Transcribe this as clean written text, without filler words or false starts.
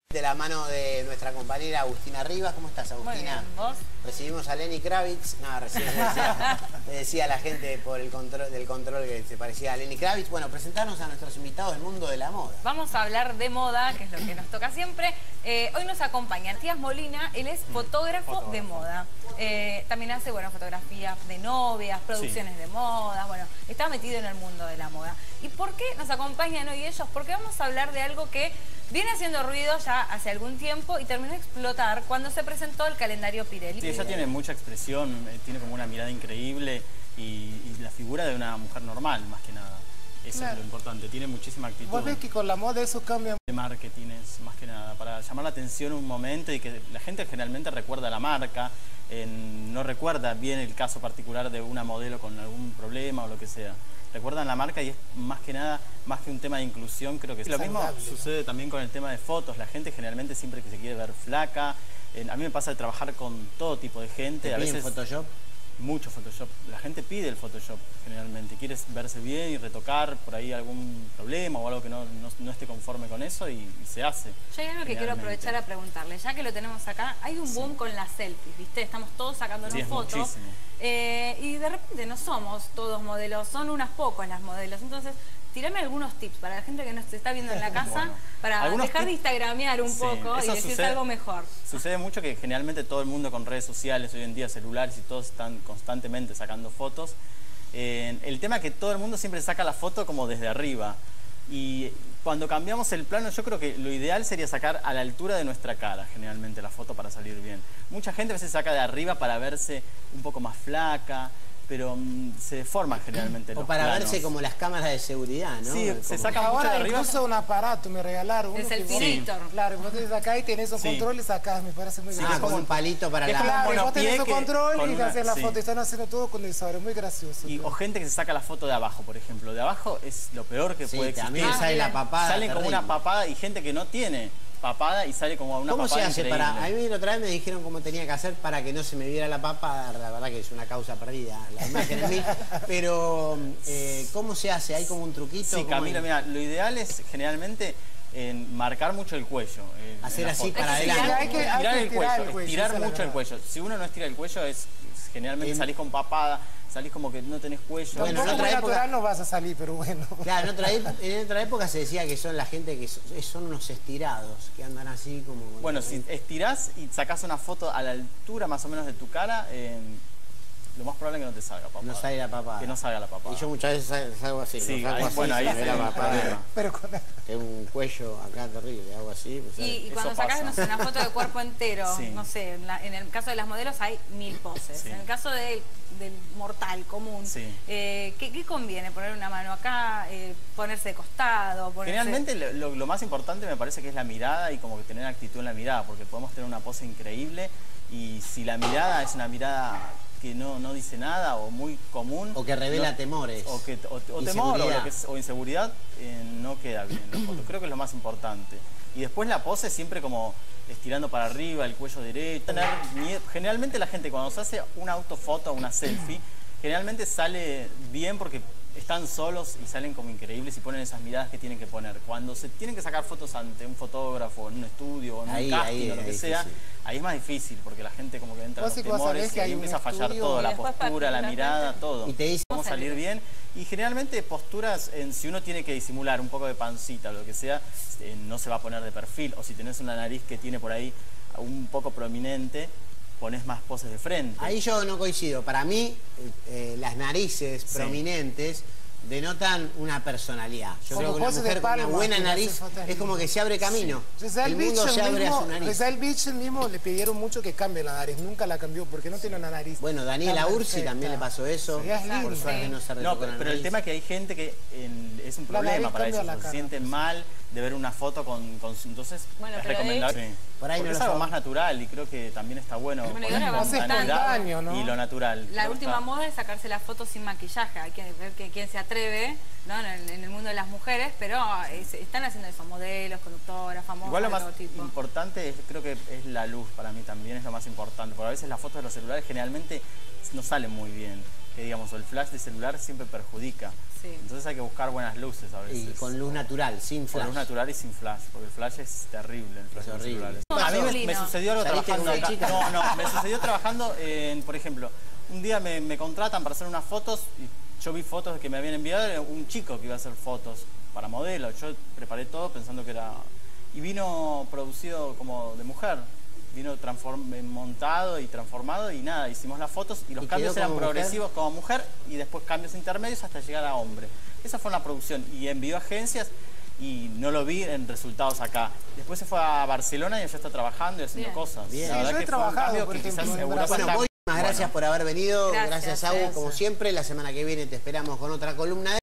De la mano de nuestra compañera Agustina Rivas. ¿Cómo estás, Agustina? Muy bien, ¿vos? Recibimos a Lenny Kravitz. No, recién le decía a la gente por el control que se parecía a Lenny Kravitz. Bueno, presentarnos a nuestros invitados del mundo de la moda. Vamos a hablar de moda, que es lo que nos toca siempre. Hoy nos acompaña Matías Molina, él es fotógrafo de moda. También hace, bueno, fotografías de novias, producciones de moda, bueno, está metido en el mundo de la moda. ¿Y por qué nos acompañan hoy ellos? Porque vamos a hablar de algo que viene haciendo ruido ya hace algún tiempo y terminó de explotar cuando se presentó el calendario Pirelli. Sí, ella tiene mucha expresión, tiene como una mirada increíble y la figura de una mujer normal, más que nada. Eso es lo importante, tiene muchísima actitud. Vos ves que con la moda eso cambia. De marketing es más que nada, para llamar la atención un momento y que la gente generalmente recuerda la marca, no recuerda bien el caso particular de una modelo con algún problema o lo que sea. Recuerdan la marca y es más que nada, más que un tema de inclusión, creo que sí. Lo mismo sucede también con el tema de fotos. La gente generalmente siempre que se quiere ver flaca. A mí me pasa de trabajar con todo tipo de gente. ¿Te piden Photoshop? Mucho Photoshop. La gente pide el Photoshop generalmente. Quiere verse bien y retocar por ahí algún problema o algo que no esté conforme con eso y se hace. Yo hay algo que quiero aprovechar a preguntarle. Ya que lo tenemos acá, hay un boom con las selfies, ¿viste? Estamos todos sacándonos fotos. Muchísimo. Y de repente no somos todos modelos, son unas pocas las modelos. Entonces, tirame algunos tips para la gente que nos está viendo en la casa, bueno, para dejar de instagramear un poco y decirte algo mejor. Sucede mucho que generalmente todo el mundo con redes sociales, hoy en día celulares y todos están constantemente sacando fotos. El tema es que todo el mundo siempre saca la foto como desde arriba. Y cuando cambiamos el plano, yo creo que lo ideal sería sacar a la altura de nuestra cara, generalmente, la foto para salir bien. Mucha gente a veces saca de arriba para verse un poco más flaca, pero se deforma generalmente los O para planos. verse como las cámaras de seguridad, ¿no? Sí, se saca mucho ahora de arriba. Incluso un aparato me regalaron. El Selfinator. Claro, vos tenés acá y tenés un control y sacás, me parece muy gracioso. Como un palito para la... Claro, y vos tenés un control y te haces la sí. foto. Están haciendo todo con el sobre, muy gracioso. O gente que se saca la foto de abajo, por ejemplo. De abajo es lo peor que puede existir. También sale la papada. Salen como una papada y gente que no tiene papada y sale como una papada ¿Cómo se hace increíble. para...? A mí la otra vez me dijeron cómo tenía que hacer para que no se me viera la papada. La verdad que es una causa perdida la imagen en mí. Pero, ¿cómo se hace? ¿Hay como un truquito? Sí, Camilo, mira, lo ideal es generalmente marcar mucho el cuello. Hacer así foto. para adelante. Hay que Estirar el cuello, cuello, estirar mucho el cuello. Si uno no estira el cuello, generalmente salís con papada, salís como que no tenés cuello. Bueno, Tampoco muy natural no vas a salir, pero bueno. Claro, en otra época se decía que son la gente que son unos estirados, que andan así como... Bueno, si estirás y sacás una foto a la altura más o menos de tu cara, lo más probable es que no te salga papada. No salga la papada. Que no salga la papada. Y yo muchas veces salgo así. Sí, salgo así, bueno, ahí se me ve la papada. Pero Tengo un cuello acá terrible, hago así. Pues, y cuando sacás, no sé, una foto de cuerpo entero, no sé, en el caso de las modelos hay 1000 poses. En el caso del mortal común, ¿qué conviene? ¿Poner una mano acá? ¿Ponerse de costado? Generalmente lo más importante me parece que es la mirada y como que tener actitud en la mirada, porque podemos tener una pose increíble y si la mirada es una mirada que no dice nada o muy común. O que revela temores. O temor o inseguridad, no queda bien la foto. Creo que es lo más importante. Y después la pose siempre como estirando para arriba, el cuello derecho. Generalmente la gente cuando se hace una autofoto o una selfie, generalmente sale bien porque están solos y salen como increíbles y ponen esas miradas que tienen que poner. Cuando se tienen que sacar fotos ante un fotógrafo, en un estudio o en un casting o lo que sea, ahí es más difícil porque la gente como que entra en los temores y ahí empieza a fallar todo, la postura, la mirada, todo. Y te dice cómo salir bien. Y generalmente posturas, si uno tiene que disimular un poco de pancita o lo que sea, no se va a poner de perfil. O si tenés una nariz que tiene por ahí un poco prominente, pones más poses de frente. Ahí yo no coincido. Para mí, las narices prominentes denotan una personalidad. Yo creo que una mujer con una buena nariz es como que se abre camino. El mundo se abre a su nariz. Giselle Bündchen mismo le pidieron mucho que cambie la nariz. Nunca la cambió porque no tiene una nariz. Bueno, Daniela Ursi también le pasó eso. Por suerte no se retocó la nariz. Pero el tema es que hay gente que es un problema para eso. Se sienten mal de ver una foto con su... Entonces es recomendable. Por ahí no es algo más natural y creo que también está bueno. Y lo natural. La última moda es sacarse la foto sin maquillaje. Hay que ver quién se atreve, ¿no? en el mundo de las mujeres, pero están haciendo eso, modelos, conductoras, famosas. Igual lo más importante creo que es la luz para mí también, es lo más importante. Porque a veces las fotos de los celulares generalmente no salen muy bien. que digamos, el flash de celular siempre perjudica. Sí. Entonces hay que buscar buenas luces a veces. Y con luz natural, sin flash. Con luz natural y sin flash, porque el flash es terrible. El flash es horrible. A mí me sucedió algo trabajando acá. No, me sucedió trabajando en, por ejemplo, un día me contratan para hacer unas fotos y yo vi fotos que me habían enviado un chico que iba a hacer fotos para modelo. Yo preparé todo pensando que era... Y vino producido como de mujer. Vino montado y transformado y nada, hicimos las fotos y los cambios eran progresivos como mujer y después cambios intermedios hasta llegar a hombre. Esa fue una producción y envió a agencias y no lo vi en resultados acá. Después se fue a Barcelona y ya está trabajando y haciendo cosas. Bien. La verdad yo he trabajado, que quizás Muchísimas gracias por haber venido. Gracias, Agus, como siempre. La semana que viene te esperamos con otra columna de